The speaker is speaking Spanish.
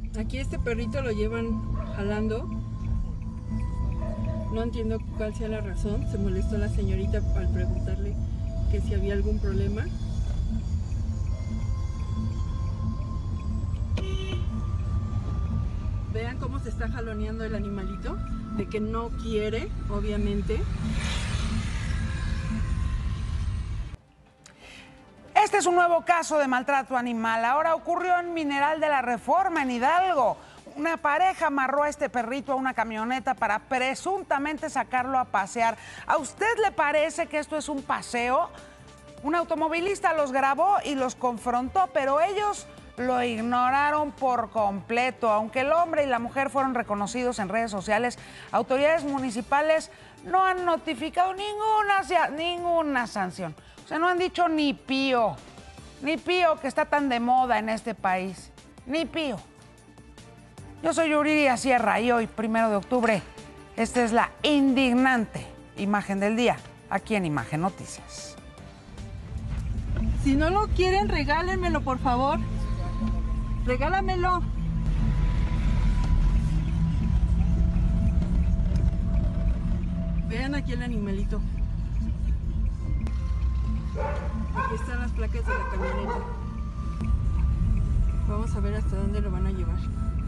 Aquí este perrito lo llevan jalando. No entiendo cuál sea la razón. Se molestó la señorita al preguntarle que si había algún problema. Vean cómo se está jaloneando el animalito, de que no quiere, obviamente. Este es un nuevo caso de maltrato animal. Ahora ocurrió en Mineral de la Reforma, en Hidalgo. Una pareja amarró a este perrito a una camioneta para presuntamente sacarlo a pasear. ¿A usted le parece que esto es un paseo? Un automovilista los grabó y los confrontó, pero ellos lo ignoraron por completo. Aunque el hombre y la mujer fueron reconocidos en redes sociales, autoridades municipales no han notificado ninguna sanción. O sea, no han dicho ni pío, que está tan de moda en este país, ni pío. Yo soy Yuridia Sierra y hoy, 1 de octubre, esta es la indignante imagen del día, aquí en Imagen Noticias. Si no lo quieren, regálenmelo, por favor. Regálamelo. Vean aquí el animalito. Aquí están las placas de la camioneta. Vamos a ver hasta dónde lo van a llevar.